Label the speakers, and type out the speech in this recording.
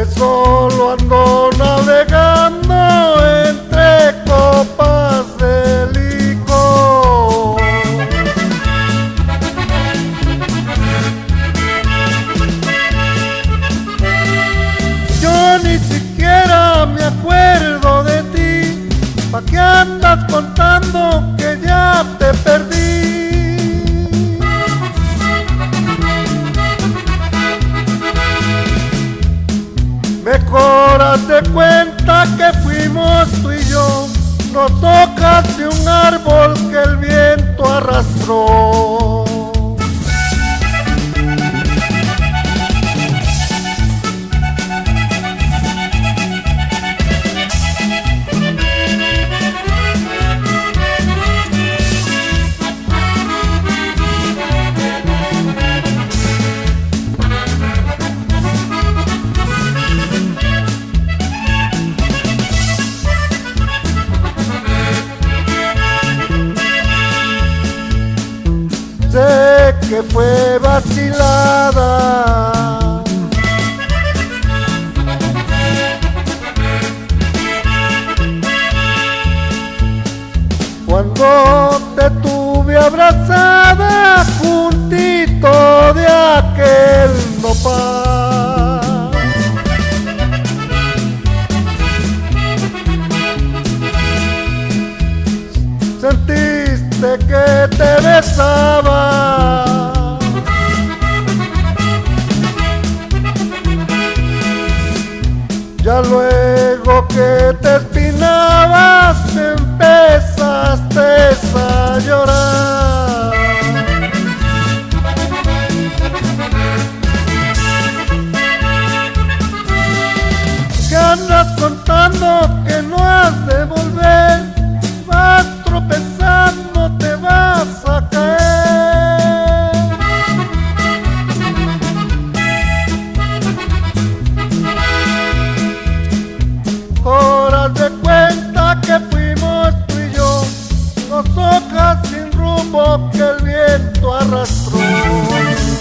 Speaker 1: que solo ando navegando entre copas de licor. Yo ni siquiera me acuerdo de ti, ¿pa' qué andas contando que ya te perdí? Mejor hazte cuenta que fuimos tú y yo, dos hojas de un árbol que el viento arrastró. Sé que fue vacilada, cuando te tuve abrazada juntito de aquel nopal. Sentiste que te besaba, ya luego que te espinabas empezaste a llorar. ¿Qué andas contando que no has de volver? Vas tropezando, te vas a caer. Ahora de cuenta que fuimos tú y yo, dos hojas sin rumbo que el viento arrastró.